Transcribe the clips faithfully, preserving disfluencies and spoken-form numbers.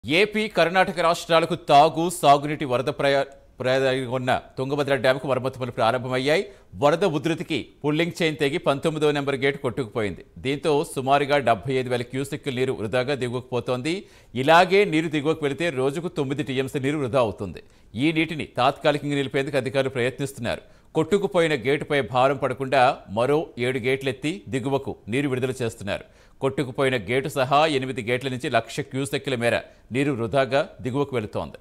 AP Karnataka రాష్ట్రాలకు తాగు సాగునీటి వరద ప్రయాణంగా ఉన్న తుంగభద్ర డ్యాంకు మరమ్మతులు ప్రారంభమయ్యాయి. వరద ఉధృతికి పుల్లింగ్ చైన్ తెగి పంతొమ్మిదవ నెంబర్ గేట్ కొట్టుకుపోయింది. దీంతో సుమారుగా డెబ్బై ఐదు వేల క్యూసెక్కుల నీరు వృధాగా దిగువకుపోతోంది. ఇలాగే నీరు దిగువకు వెళితే రోజుకు తొమ్మిది టీఎంసీ నీరు వృధా అవుతుంది. ఈ నీటిని తాత్కాలికంగా నిలిపేందుకు అధికారులు ప్రయత్నిస్తున్నారు. కొట్టుకుపోయిన గేటుపై భారం పడకుండా మరో ఏడు గేట్లెత్తి దిగువకు నీరు విడుదల చేస్తున్నారు. కొట్టుకుపోయిన గేటు సహా ఎనిమిది గేట్ల నుంచి లక్ష క్యూసెక్కుల మేర నీరు వృధాగా దిగువకు వెళుతోంది.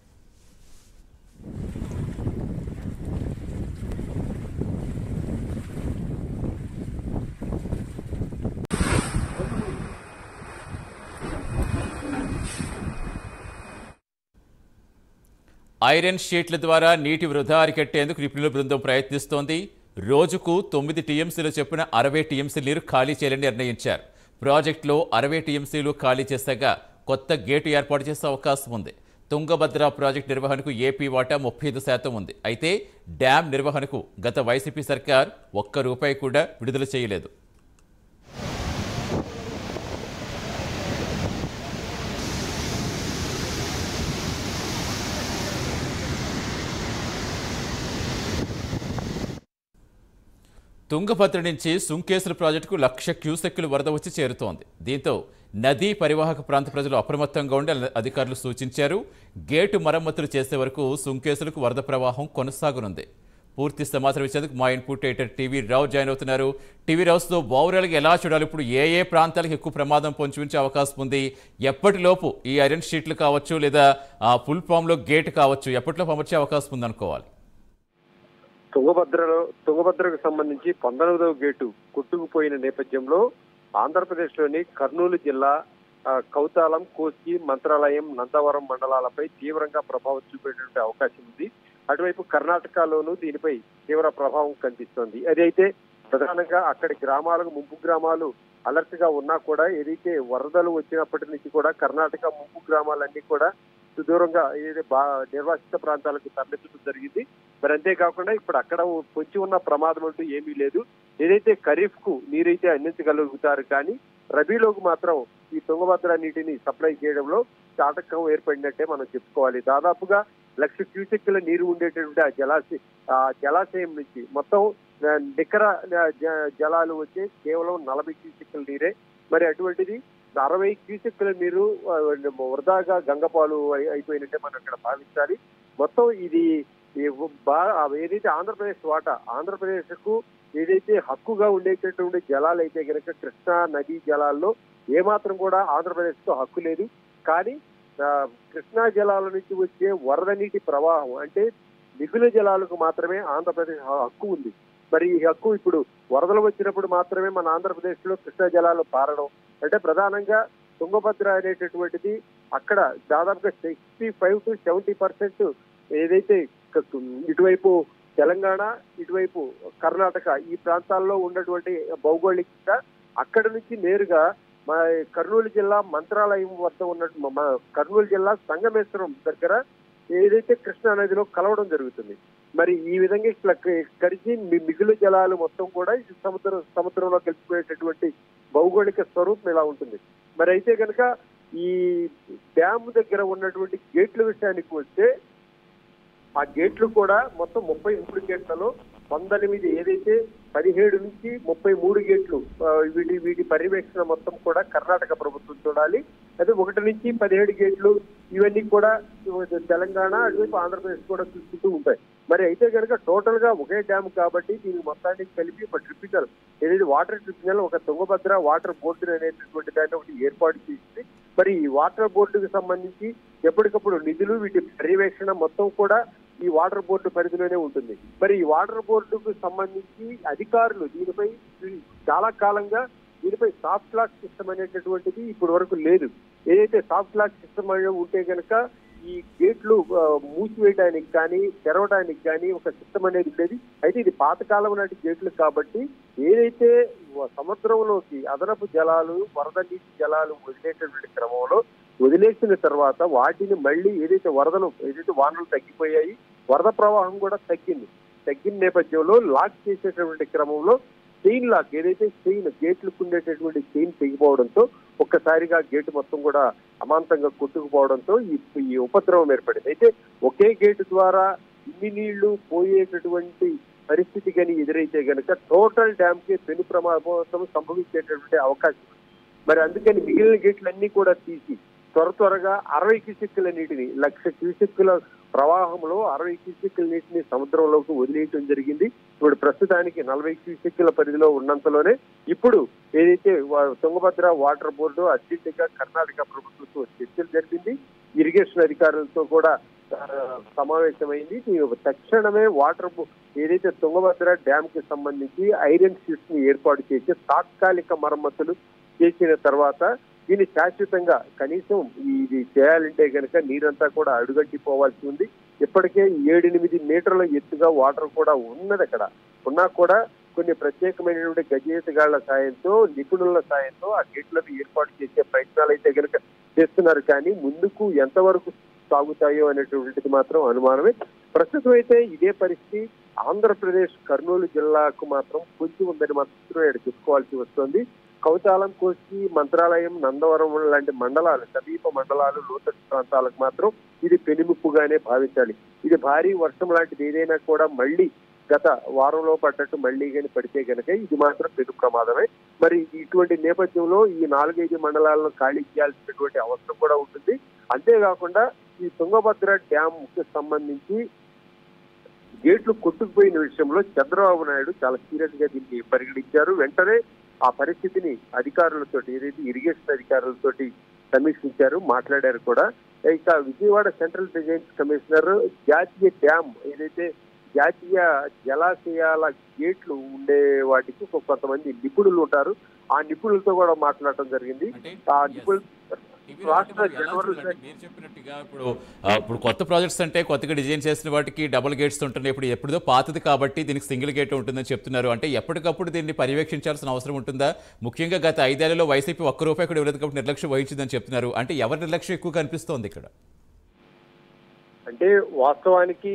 ఐరన్ షీట్ల ద్వారా నీటి వృధా అరికట్టేందుకు నిపుణుల బృందం ప్రయత్నిస్తోంది. రోజుకు తొమ్మిది టీఎంసీల చొప్పున అరవై టీఎంసీ నీరు ఖాళీ చేయాలని నిర్ణయించారు. ప్రాజెక్టులో అరవై టీఎంసీలు ఖాళీ చేశాక కొత్త గేటు ఏర్పాటు చేసే అవకాశం ఉంది. తుంగభద్ర ప్రాజెక్టు నిర్వహణకు ఏపీ వాటా ముప్పై ఐదు శాతం ఉంది. అయితే డ్యాం నిర్వహణకు గత వైసీపీ సర్కార్ ఒక్క రూపాయి కూడా విడుదల చేయలేదు. తుంగభద్ర నుంచి సుంకేసుల ప్రాజెక్టుకు లక్ష క్యూసెక్కులు వరద వచ్చి చేరుతోంది. దీంతో నదీ పరివాహక ప్రాంత ప్రజలు అప్రమత్తంగా ఉండి అధికారులు సూచించారు. గేటు మరమ్మతులు చేసే వరకు సుంకేసులకు వరద ప్రవాహం కొనసాగనుంది. పూర్తి సమాచారం ఇచ్చేందుకు మా input editor TV Rao join అవుతున్నారు. టీవీ రావుతో ఓవరాల్గా ఎలా చూడాలి, ఇప్పుడు ఏ ఏ ప్రాంతాలకు ఎక్కువ ప్రమాదం పొంచి అవకాశం ఉంది, ఎప్పటిలోపు ఈ ఐరన్ షీట్లు కావచ్చు లేదా ఫుల్ ఫామ్లో గేట్ కావచ్చు ఎప్పటిలోపు అమర్చే అవకాశం ఉందనుకోవాలి? తుంగభద్రలో తుంగభద్రకు సంబంధించి పంతొమ్మిదవ గేటు కొట్టుకుపోయిన నేపథ్యంలో ఆంధ్రప్రదేశ్లోని కర్నూలు జిల్లా కౌతాలం, కోసి, మంత్రాలయం, నందవరం మండలాలపై తీవ్రంగా ప్రభావం చూపేటువంటి అవకాశం ఉంది. అటువైపు కర్ణాటకలోనూ దీనిపై తీవ్ర ప్రభావం కనిపిస్తోంది. అదైతే ప్రధానంగా అక్కడి గ్రామాలకు ముంపు గ్రామాలు అలర్ట్ గా ఉన్నా కూడా ఏదైతే వరదలు వచ్చినప్పటి నుంచి కూడా కర్ణాటక ముంపు గ్రామాలన్నీ కూడా సుదూరంగా ఏదైతే బా నిర్వాసిత ప్రాంతాలకు తరలించడం జరిగింది. మరి అంతేకాకుండా ఇప్పుడు అక్కడ పొంచి ఉన్న ప్రమాదం అంటూ ఏమీ లేదు. ఏదైతే ఖరీఫ్ కు నీరైతే అందించగలుగుతారు, కానీ రబీలోకి మాత్రం ఈ తుంగభద్ర నీటిని సప్లై చేయడంలో ఆటంకం ఏర్పడినట్టే మనం చెప్పుకోవాలి. దాదాపుగా లక్ష క్యూసెక్కుల నీరు ఉండేటటువంటి ఆ జలాశయ ఆ జలాశయం నుంచి మొత్తం నికర జలాలు వచ్చే కేవలం నలభై క్యూసెక్కుల నీరే. మరి అటువంటిది అరవై క్యూసెక్కుల నీరు వృధాగా గంగపాలు అయిపోయినట్టే మనం ఇక్కడ భావించాలి. మొత్తం ఇది ఏదైతే ఆంధ్రప్రదేశ్ వాటా, ఆంధ్రప్రదేశ్ కు ఏదైతే హక్కుగా ఉండేటటువంటి జలాలు అయితే కనుక కృష్ణా నదీ జలాల్లో ఏమాత్రం కూడా ఆంధ్రప్రదేశ్ కు హక్కు లేదు. కానీ కృష్ణా జలాల నుంచి వచ్చే వరద నీటి ప్రవాహం అంటే మిగులు జలాలకు మాత్రమే ఆంధ్రప్రదేశ్ హక్కు ఉంది. మరి ఈ హక్కు ఇప్పుడు వరదలు వచ్చినప్పుడు మాత్రమే మన ఆంధ్రప్రదేశ్ లో కృష్ణా జలాలు పారడం అంటే ప్రధానంగా తుంగభద్ర అనేటటువంటిది అక్కడ దాదాపుగా sixty five to seventy percent ఏదైతే ఇటువైపు తెలంగాణ, ఇటువైపు కర్ణాటక ఈ ప్రాంతాల్లో ఉన్నటువంటి భౌగోళికంగా అక్కడి నుంచి నేరుగా మా కర్నూలు జిల్లా మంత్రాలయం వద్ద ఉన్నట్టు కర్నూలు జిల్లా సంగమేశ్వరం దగ్గర ఏదైతే కృష్ణా నదిలో కలవడం జరుగుతుంది. మరి ఈ విధంగా ఇట్లా కలిసి మిగులు జలాలు మొత్తం కూడా సముద్రం సముద్రంలో కలిసిపోయేటటువంటి భౌగోళిక స్వరూపం ఇలా ఉంటుంది. మరి అయితే కనుక ఈ డ్యామ్ దగ్గర ఉన్నటువంటి గేట్ల విషయానికి వస్తే ఆ గేట్లు కూడా మొత్తం ముప్పై మూడు గేట్లలో పంతొమ్మిది ఏదైతే పదిహేడు నుంచి ముప్పై మూడు గేట్లు వీటి వీటి పర్యవేక్షణ మొత్తం కూడా కర్ణాటక ప్రభుత్వం చూడాలి. అదే ఒకటి నుంచి పదిహేడు గేట్లు ఇవన్నీ కూడా తెలంగాణ, అటువైపు ఆంధ్రప్రదేశ్ కూడా చూసుకుంటూ ఉంటాయి. మరి అయితే కనుక టోటల్ గా ఒకే డ్యామ్ కాబట్టి దీనికి మొత్తానికి కలిపి ఒక ట్రిబ్యునల్ ఏదైతే వాటర్ ట్రిబ్యునల్ ఒక తుంగభద్ర వాటర్ బోర్డు అనేటటువంటి దాన్ని ఒకటి ఏర్పాటు చేసింది. మరి ఈ వాటర్ బోర్డుకు సంబంధించి ఎప్పటికప్పుడు నిధులు వీటి పర్యవేక్షణ మొత్తం కూడా ఈ వాటర్ బోర్డు పరిధిలోనే ఉంటుంది. మరి ఈ వాటర్ బోర్డుకు సంబంధించి అధికారులు దీనిపై చాలా కాలంగా దీనిపై సాఫ్ట్ లాక్ సిస్టమ్ అనేటటువంటిది ఇప్పటి వరకు లేదు. ఏదైతే సాఫ్ట్ లాక్ సిస్టమ్ ఉంటే కనుక ఈ గేట్లు మూసివేయడానికి కానీ తెరవడానికి కానీ ఒక సిస్టమ్ అనేది ఉండేది. అయితే ఇది పాతకాలం నాటి గేట్లు కాబట్టి ఏదైతే సముద్రంలోకి అదనపు జలాలు, వరద నీటి జలాలు వదిలేటటువంటి క్రమంలో వదిలేసిన తర్వాత వాటిని మళ్ళీ ఏదైతే వరదలు ఏదైతే వానలు తగ్గిపోయాయి, వరద ప్రవాహం కూడా తగ్గింది. తగ్గిన నేపథ్యంలో లాక్ చేసేటటువంటి క్రమంలో చైన్ లాక్ ఏదైతే చైన్ గేట్లకు ఉండేటటువంటి చైన్ తెగిపోవడంతో ఒక్కసారిగా గేటు మొత్తం కూడా అమాంతంగా కొట్టుకుపోవడంతో ఈ ఈ ఉపద్రవం ఏర్పడింది. అయితే ఒకే గేటు ద్వారా ఇన్ని నీళ్లు పోయేటటువంటి పరిస్థితి కానీ ఎదురైతే కనుక టోటల్ డ్యామ్ కి పెను ప్రమాదం సంభవించేటటువంటి అవకాశం. మరి అందుకని మిగిలిన గేట్లన్నీ కూడా తీసి త్వర త్వరగా అరవై క్యూసెక్కుల నీటిని లక్ష క్యూసెక్కుల ప్రవాహంలో అరవై క్యూసెక్కుల నీటిని సముద్రంలోకి వదిలేయటం జరిగింది. ఇప్పుడు ప్రస్తుతానికి నలభై క్యూసెక్కుల పరిధిలో ఉన్నంతలోనే ఇప్పుడు ఏదైతే తుంగభద్ర వాటర్ బోర్డు అర్జెంటుగా కర్ణాటక ప్రభుత్వంతో చర్చలు జరిపింది. ఇరిగేషన్ అధికారులతో కూడా సమావేశమైంది. తక్షణమే వాటర్ ఏదైతే తుంగభద్ర డ్యామ్ కి సంబంధించి ఐరన్ షీట్స్ ని ఏర్పాటు చేసి తాత్కాలిక మరమ్మతులు చేసిన తర్వాత దీన్ని శాశ్వతంగా కనీసం ఇది చేయాలంటే కనుక నీరంతా కూడా అడుగట్టిపోవాల్సి ఉంది. ఇప్పటికే ఏడెనిమిది మీటర్ల ఎత్తుగా వాటర్ కూడా ఉన్నది. అక్కడ ఉన్నా కూడా కొన్ని ప్రత్యేకమైనటువంటి గజేతగాళ్ల సాయంతో నిపుణుల సాయంతో ఆ గేట్లను ఏర్పాటు చేసే ప్రయత్నాలు అయితే కనుక చేస్తున్నారు. కానీ ముందుకు ఎంతవరకు సాగుతాయో అనేటువంటిది మాత్రం అనుమానమే. ప్రస్తుతం అయితే ఇదే పరిస్థితి ఆంధ్రప్రదేశ్ కర్నూలు జిల్లాకు మాత్రం కొంచెం ఉందని మాత్రం చెప్పుకోవాల్సి వస్తుంది. కౌతాలం, కోసి, మంత్రాలయం, నందవరం లాంటి మండలాలు, సమీప మండలాలు, లోతట్టు ప్రాంతాలకు మాత్రం ఇది పెనుముప్పుగానే భావించాలి. ఇది భారీ వర్షం లాంటిది ఏదైనా కూడా మళ్ళీ గత వారంలో పడ్డట్టు మళ్లీ కానీ పడితే కనుక ఇది మాత్రం పెను ప్రమాదమే. మరి ఇటువంటి నేపథ్యంలో ఈ నాలుగైదు మండలాలను ఖాళీ చేయాల్సినటువంటి అవసరం కూడా ఉంటుంది. అంతేకాకుండా ఈ తుంగభద్ర డ్యామ్ కు సంబంధించి గేట్లు కొట్టుకుపోయిన విషయంలో చంద్రబాబు నాయుడు చాలా సీరియస్ గా దీన్ని పరిగణించారు. వెంటనే ఆ పరిస్థితిని అధికారులతో ఏదైతే ఇరిగేషన్ అధికారులతోటి సమీక్షించారు, మాట్లాడారు కూడా. ఇక విజయవాడ సెంట్రల్ డిజైన్స్ కమిషనర్ జాతీయ డ్యామ్ ఏదైతే జాతీయ జలాశయాల గేట్లు ఉండే వాటికి కొంతమంది నిపుణులు ఉంటారు. ఆ నిపుణులతో కూడా మాట్లాడటం జరిగింది. ఆ నిపుణులు మీరు చెప్పినట్టుగా ఇప్పుడు ఇప్పుడు కొత్త ప్రాజెక్ట్స్ అంటే కొత్తగా డిజైన్ చేసిన వాటికి డబుల్ గేట్స్ ఉంటున్నాయి. ఇప్పుడు ఎప్పుడో పాతది కాబట్టి దీనికి సింగిల్ గేట్ ఉంటుందని చెప్తున్నారు. అంటే ఎప్పటికప్పుడు దీన్ని పర్యవేక్షించాల్సిన అవసరం ఉంటుందా? ముఖ్యంగా గత ఐదేళ్లలో వైసీపీ ఒక్క రూపాయి కూడా ఇవ్వలేదు కాబట్టి నిర్లక్ష్యం వహించిందని చెప్తున్నారు. అంటే ఎవరి నిర్లక్ష్యం ఎక్కువ కనిపిస్తోంది ఇక్కడ? అంటే వాస్తవానికి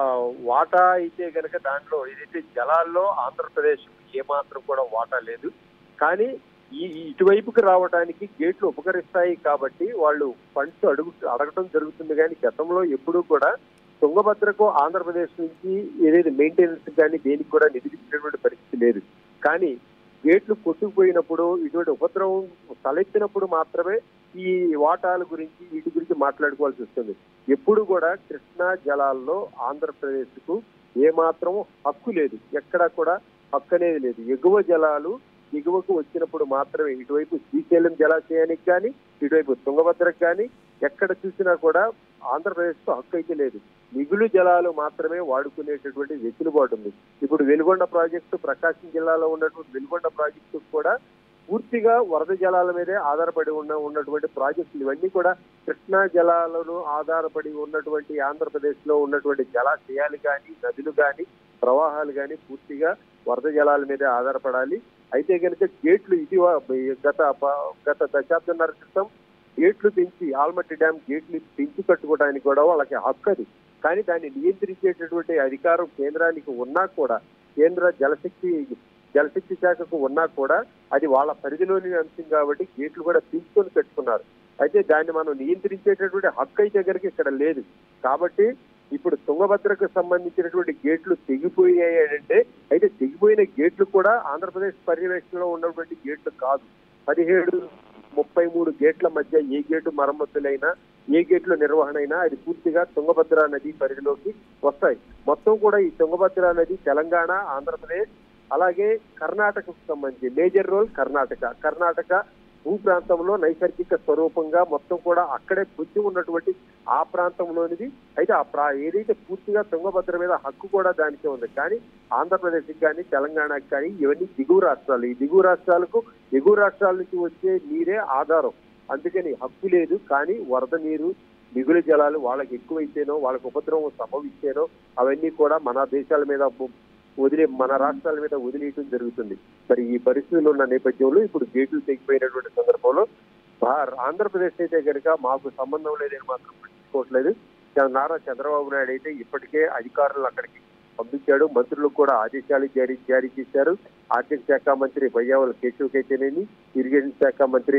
వాటా అయితే కనుక దాంట్లో ఏదైతే జలాల్లో ఆంధ్రప్రదేశ్ ఏమాత్రం కూడా వాటా లేదు. కానీ ఈ ఇటువైపుకి రావడానికి గేట్లు ఉపకరిస్తాయి కాబట్టి వాళ్ళు ఫండ్స్ అడుగు అడగటం జరుగుతుంది. కానీ గతంలో ఎప్పుడూ కూడా తుంగభద్రకు ఆంధ్రప్రదేశ్ నుంచి ఏదైతే మెయింటెనెన్స్ కానీ దేనికి కూడా నిధులిచ్చినటువంటి పరిస్థితి లేదు. కానీ గేట్లు కొట్టుకుపోయినప్పుడు ఇటువంటి ఉపద్రవం తలెత్తినప్పుడు మాత్రమే ఈ వాటాల గురించి వీటి గురించి మాట్లాడుకోవాల్సి వస్తుంది. ఎప్పుడు కూడా కృష్ణా జలాల్లో ఆంధ్రప్రదేశ్ కు ఏమాత్రం హక్కు లేదు. ఎక్కడా కూడా హక్కు అనేది లేదు. ఎగువ జలాలు దిగువకు వచ్చినప్పుడు మాత్రమే ఇటువైపు శ్రీశైలం జలాశయానికి కానీ ఇటువైపు తుంగభద్రకు కానీ ఎక్కడ చూసినా కూడా ఆంధ్రప్రదేశ్ కు హక్కు అయితే లేదు. మిగులు జలాలు మాత్రమే వాడుకునేటటువంటి వెసులుబాటు ఉంది. ఇప్పుడు వెలుగొండ ప్రాజెక్టు, ప్రకాశం జిల్లాలో ఉన్నటువంటి వెలుగొండ ప్రాజెక్టు కూడా పూర్తిగా వరద జలాల మీదే ఆధారపడి ఉన్న ఉన్నటువంటి ప్రాజెక్టులు. ఇవన్నీ కూడా కృష్ణా జలాలను ఆధారపడి ఉన్నటువంటి ఆంధ్రప్రదేశ్ లో ఉన్నటువంటి జలాశయాలు కానీ నదులు కానీ ప్రవాహాలు కానీ పూర్తిగా వరద జలాల మీదే ఆధారపడాలి. అయితే కనుక గేట్లు ఇది గత గత దశాబ్దన్నర క్రితం గేట్లు పెంచి ఆల్మట్టి డ్యామ్ గేట్లు పెంచి కట్టుకోవడానికి కూడా వాళ్ళకి హక్కు అది. కానీ దాన్ని నియంత్రించేటటువంటి అధికారం కేంద్రానికి ఉన్నా కూడా, కేంద్ర జలశక్తి జలశక్తి శాఖకు ఉన్నా కూడా అది వాళ్ళ పరిధిలోని అంశం కాబట్టి గేట్లు కూడా పెంచుకొని కట్టుకున్నారు. అయితే దాన్ని మనం నియంత్రించేటటువంటి హక్కు అయితే కనుక ఇక్కడ లేదు. కాబట్టి ఇప్పుడు తుంగభద్రకు సంబంధించినటువంటి గేట్లు తెగిపోయాయి అంటే అయితే తెగిపోయిన గేట్లు కూడా ఆంధ్రప్రదేశ్ పర్యవేక్షణలో ఉన్నటువంటి గేట్లు కాదు. పదిహేడు ముప్పై మూడు గేట్ల మధ్య ఏ గేటు మరమ్మతులైనా ఏ గేట్ల నిర్వహణ అయినా అది పూర్తిగా తుంగభద్ర నది పరిధిలోకి వస్తాయి. మొత్తం కూడా ఈ తుంగభద్ర నది తెలంగాణ, ఆంధ్రప్రదేశ్ అలాగే కర్ణాటకకు సంబంధించి మేజర్ రోల్ కర్ణాటక. కర్ణాటక భూ ప్రాంతంలో నైసర్గిక స్వరూపంగా మొత్తం కూడా అక్కడే పొంచి ఉన్నటువంటి ఆ ప్రాంతంలోనిది. అయితే ఆ ప్రా ఏదైతే పూర్తిగా తుంగభద్ర మీద హక్కు కూడా దానికే ఉంది. కానీ ఆంధ్రప్రదేశ్కి కానీ తెలంగాణకి కానీ ఇవన్నీ దిగువ రాష్ట్రాలు. ఈ దిగువ రాష్ట్రాలకు ఎగువ రాష్ట్రాల నుంచి వచ్చే నీరే ఆధారం. అందుకని హక్కు లేదు. కానీ వరద నీరు, మిగులు జలాలు వాళ్ళకి ఎక్కువైతేనో, వాళ్ళకి ఉపద్రవం సంభవిస్తేనో అవన్నీ కూడా మన దేశాల మీద వదిలే మన రాష్ట్రాల మీద వదిలేయటం జరుగుతుంది. మరి ఈ పరిస్థితులు ఉన్న నేపథ్యంలో ఇప్పుడు గేట్లు తెగిపోయినటువంటి సందర్భంలో ఆంధ్రప్రదేశ్ అయితే కనుక మాకు సంబంధం లేదని మాత్రం పట్టించుకోవట్లేదు. నారా చంద్రబాబు నాయుడు అయితే ఇప్పటికే అధికారులు అక్కడికి పంపించాడు. మంత్రులకు కూడా ఆదేశాలు జారీ జారీ చేశారు. ఆర్థిక శాఖ మంత్రి బయ్యావల కేశవ్ అయితేనేమి, ఇరిగేషన్ శాఖ మంత్రి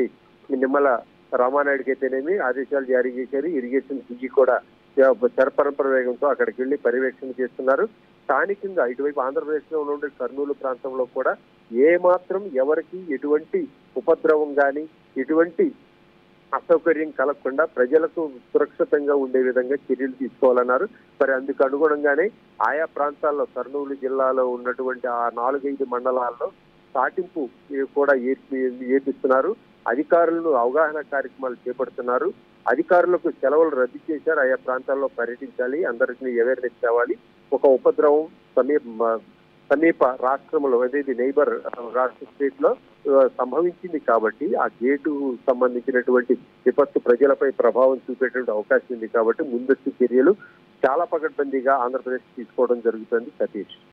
నిమ్మల రామానాయుడుకి అయితేనేమి ఆదేశాలు జారీ చేశారు. ఇరిగేషన్ సిజీ కూడా శరపరంపర వేగంతో అక్కడికి వెళ్లి పర్యవేక్షణ చేస్తున్నారు. స్థానికంగా ఇటువైపు ఆంధ్రప్రదేశ్ లో ఉండే కర్నూలు ప్రాంతంలో కూడా ఏ మాత్రం ఎవరికి ఎటువంటి ఉపద్రవం గాని ఎటువంటి అసౌకర్యం కలగకుండా ప్రజలకు సురక్షితంగా ఉండే విధంగా చర్యలు తీసుకోవాలన్నారు. మరి అందుకు అనుగుణంగానే ఆయా ప్రాంతాల్లో కర్నూలు జిల్లాలో ఉన్నటువంటి ఆ నాలుగైదు మండలాల్లో సాటింపు కూడా ఏపిస్తున్నారు. అధికారులను అవగాహన కార్యక్రమాలు చేపడుతున్నారు. అధికారులకు సెలవులు రద్దు చేశారు. ఆయా ప్రాంతాల్లో పర్యటించాలి, అందరికీ అవేర్నెస్ కావాలి. ఒక ఉపద్రవం సమీప సమీప రాష్ట్రంలో అదేది నైబర్ రాష్ట్ర స్టేట్ లో సంభవించింది కాబట్టి ఆ గేటు సంబంధించినటువంటి విపత్తు ప్రజలపై ప్రభావం చూపేటువంటి అవకాశం ఉంది కాబట్టి ముందస్తు చర్యలు చాలా పకడ్బందీగా ఆంధ్రప్రదేశ్ తీసుకోవడం జరుగుతుంది. సతీష్.